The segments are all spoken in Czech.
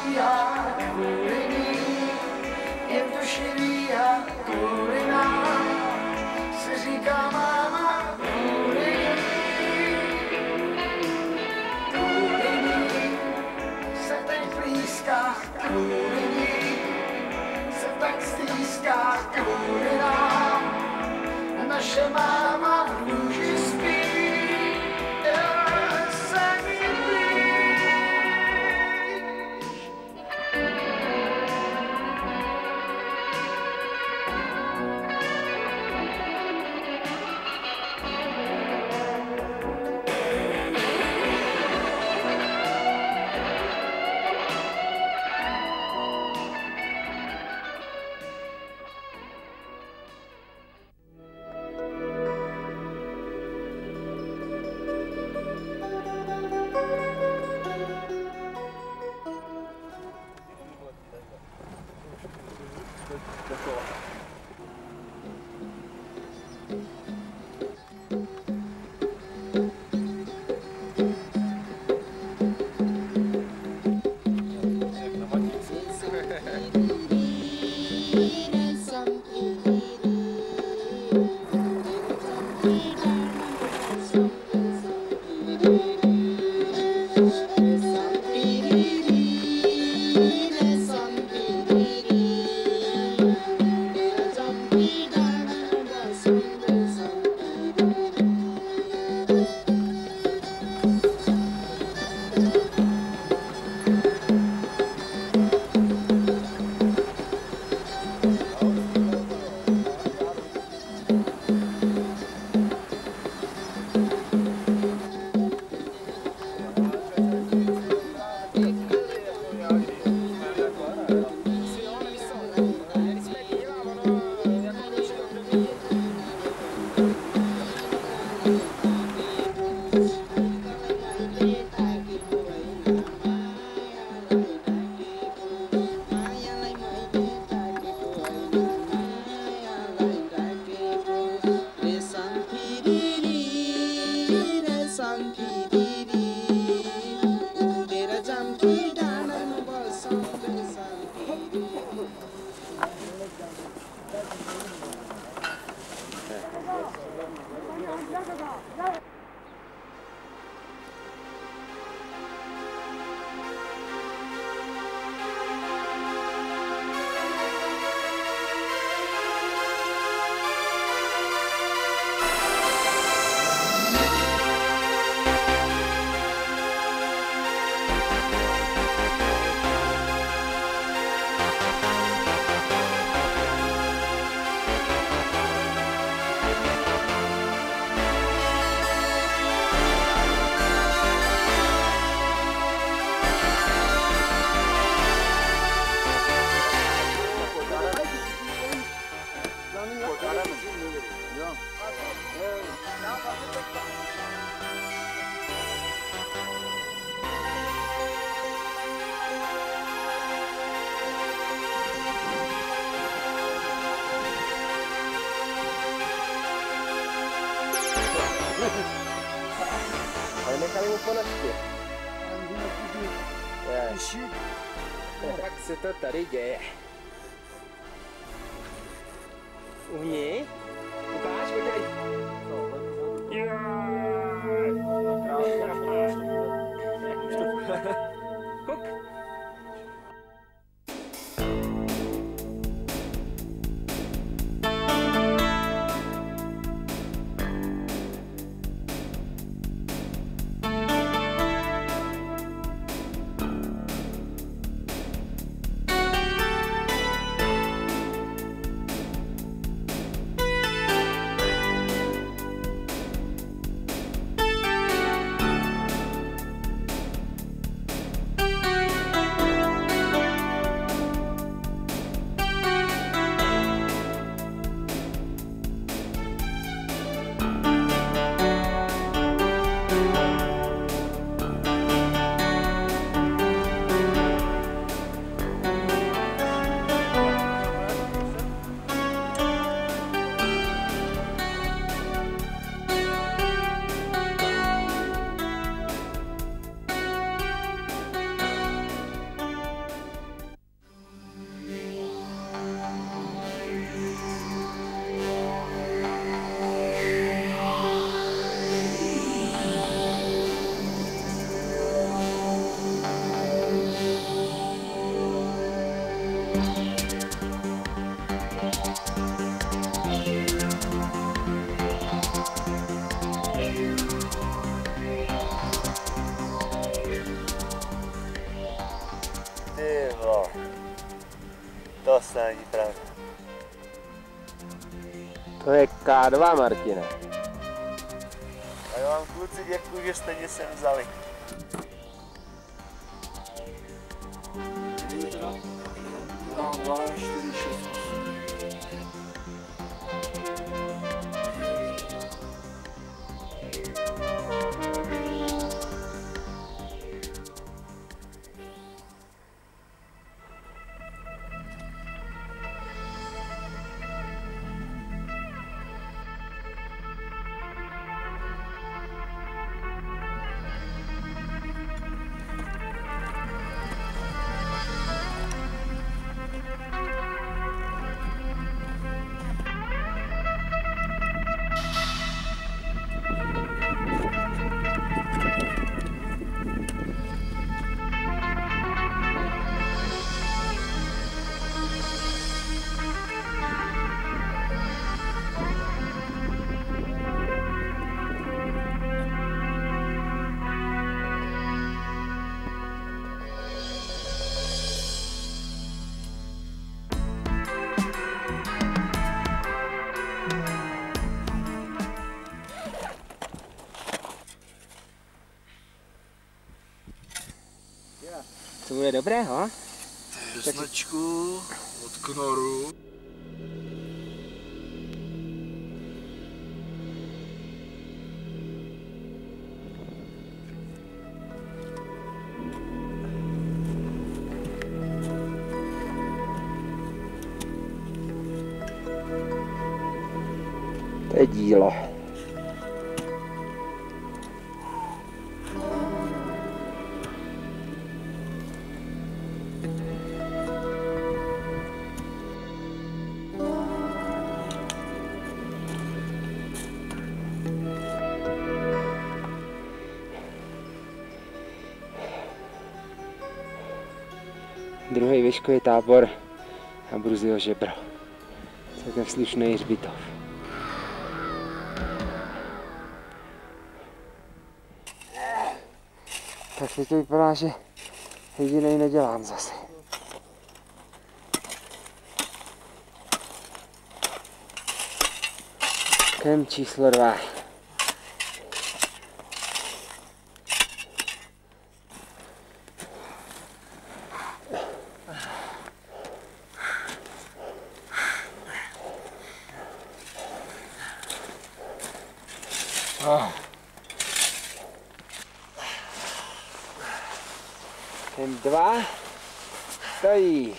stíhá kvůli ní, je to šedý a kvůli nám se říká máma kvůli ní se teď blízká kvůli ní se tak stýská kvůli nám naše máma v lůži spí. Ale nechali mu ponožky. Jak se to tady děje? Uhni? Ukáž, podívej. Kuk. přistání právě. To je K2, Martine. A já vám kluci děkuji, že jste mě sem vzali. No, 2, 4, 6. To bude dobré, ho? Značku od Knoru. To je dílo. Druhý výškový tábor a Bruzyho žebro. Celkem slušný hřbitov. Tak teď to vypadá, že jedinej nedělám zase. Kemp číslo 2. Kemp 2 stojí.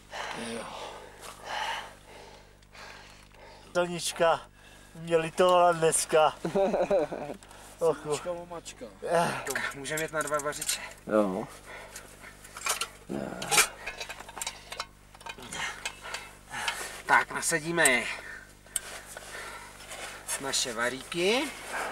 Tonička mě litovala dneska. Mačka, mačka. Můžeme jít na 2 vařiče. Jo. Tak nasadíme naše varíky.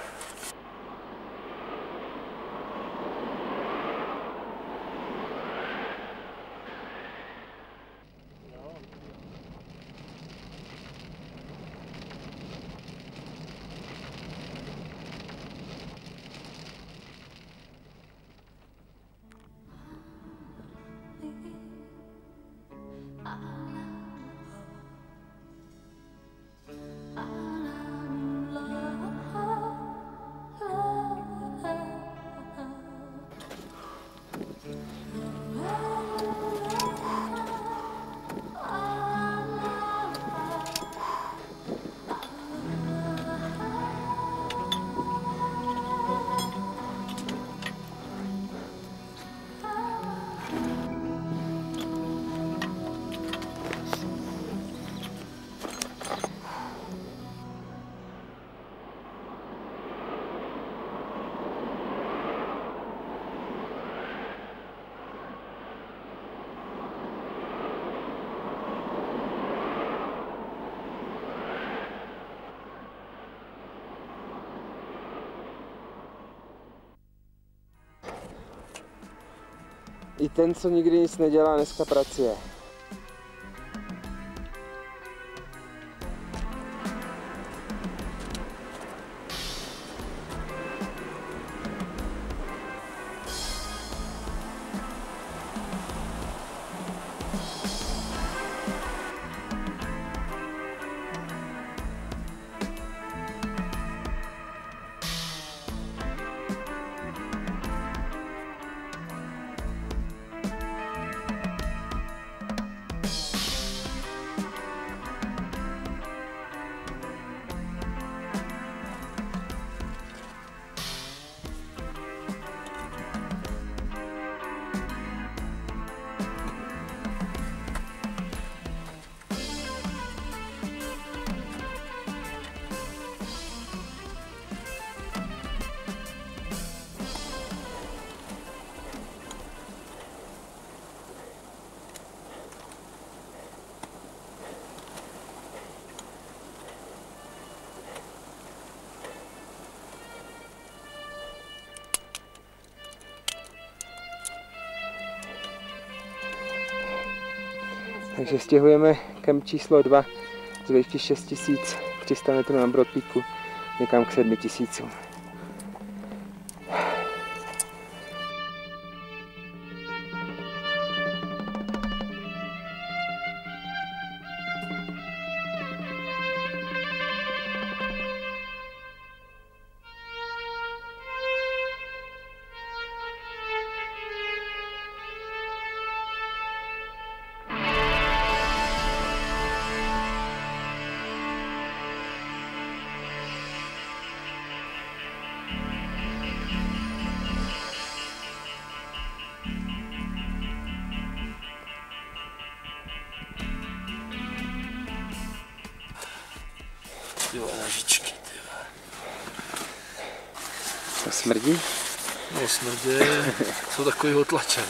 I ten, co nikdy nic nedělá, dneska pracuje. Takže stěhujeme kemp číslo 2 z výšky 6300 metrů na Broad Peaku někam k 7000. Jo, nožičky, To smrdí? no smrdě, jsou takový otlačený.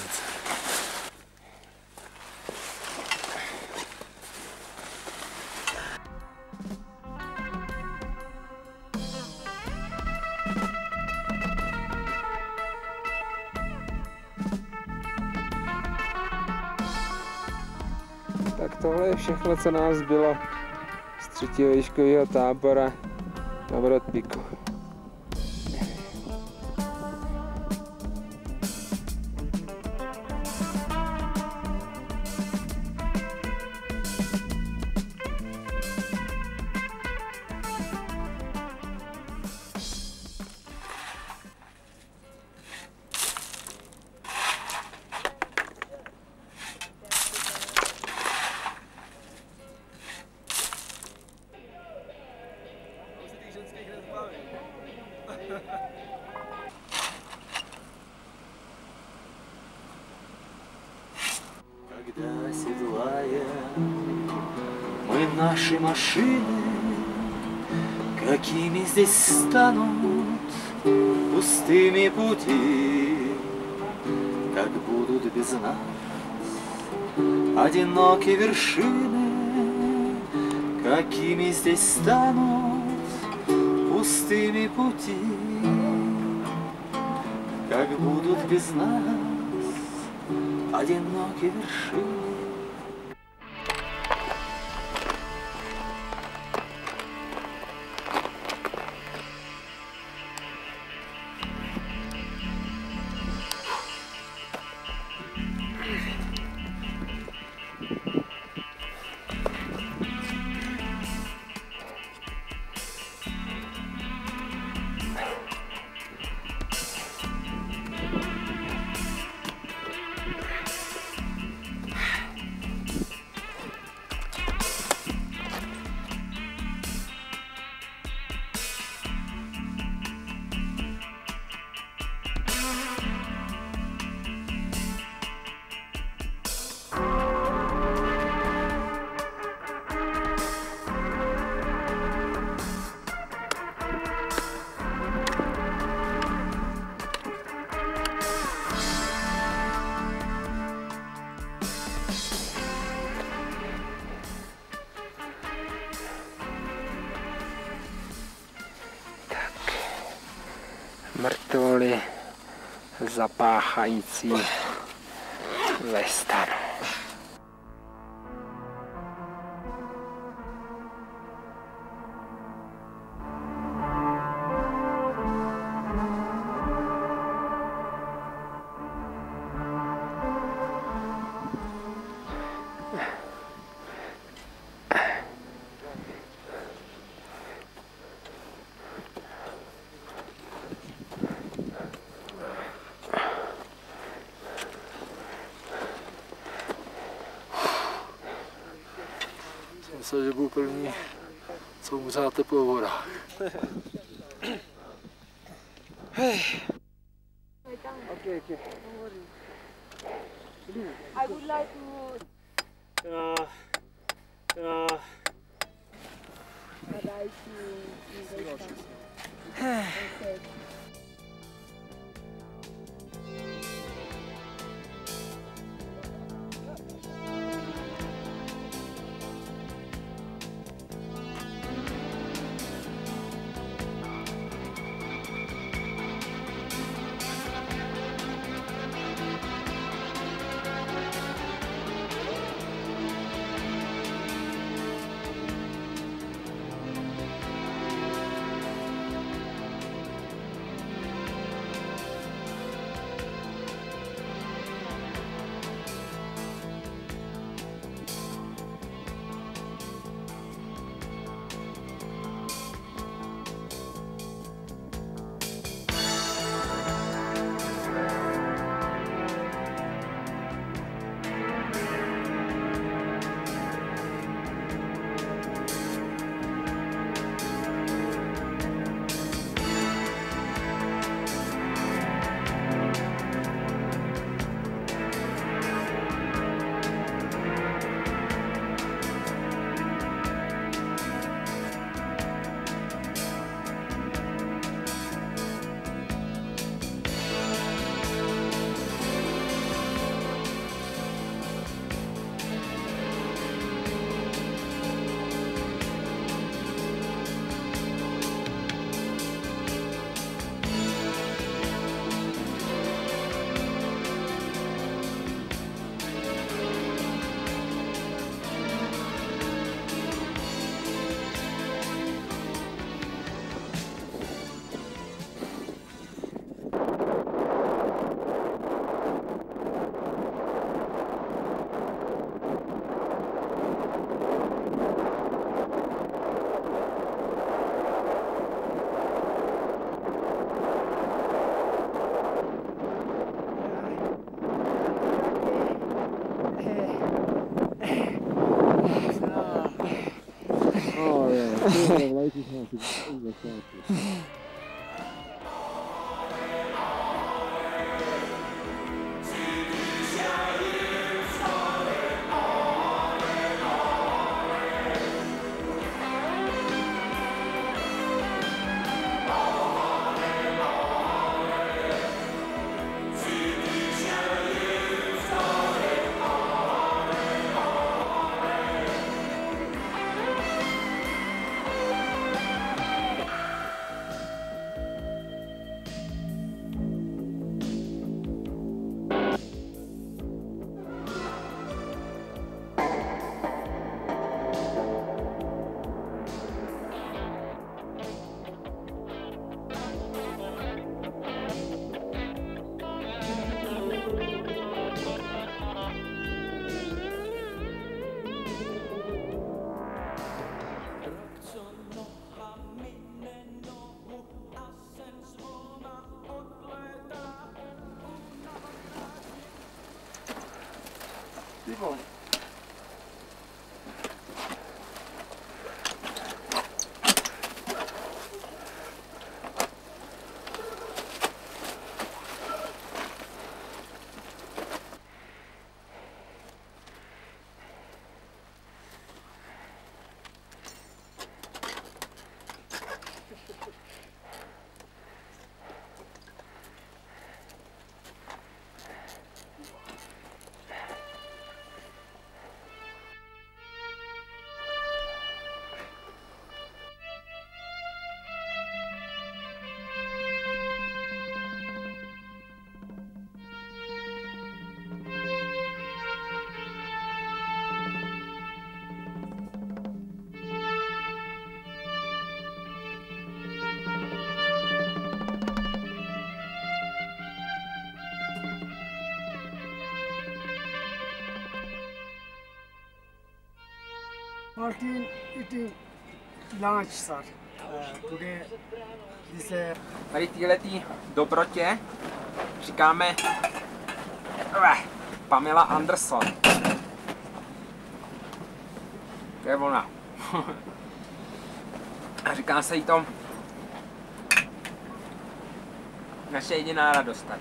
Tak tohle je všechno, co nás zbylo z 3. výškového tábora na Broad Peaku. Когда седлая мы наши машины, какими здесь станут пустыми пути, как будут без нас одинокие вершины, какими здесь станут пустыми пути, как будут без нас одинокие вершины. Mrtvoly zapáchající ve stanu. Myslel, že budu první, co umře na teplou vodách. Okay. I would like to. I'd like to. Martin eating lunch, sir. Today this Tady téhletý dobrotě říkáme Pamela Anderson. To je ona. A říká se jí to naše jediná radost tady.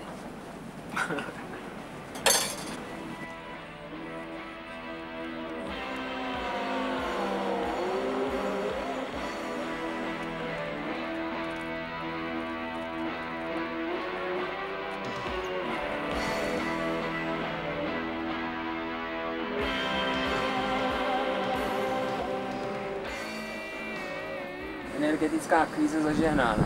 Energetická kríze zažehnána.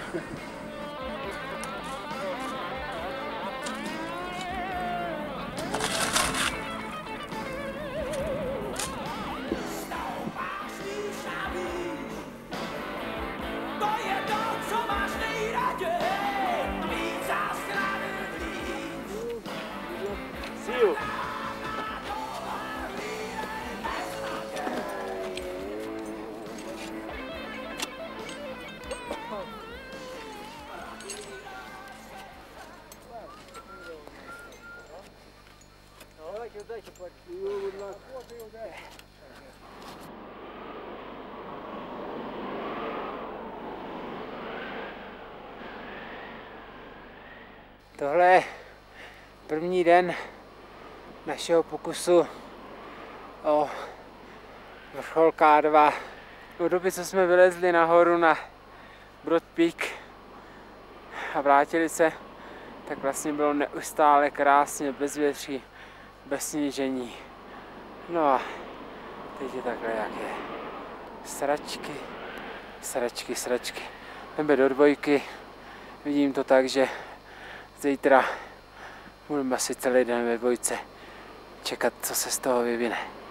Tohle je první den našeho pokusu o vrchol K2. Od doby, co jsme vylezli nahoru na Broad Peak a vrátili se, tak vlastně bylo neustále krásně, bez větří, bez snížení. No a teď je takhle, jak je. Sračky, sračky, sračky. Jdeme do dvojky. Vidím to tak, že zítra budeme asi celý den ve dvojce čekat, co se z toho vyvine.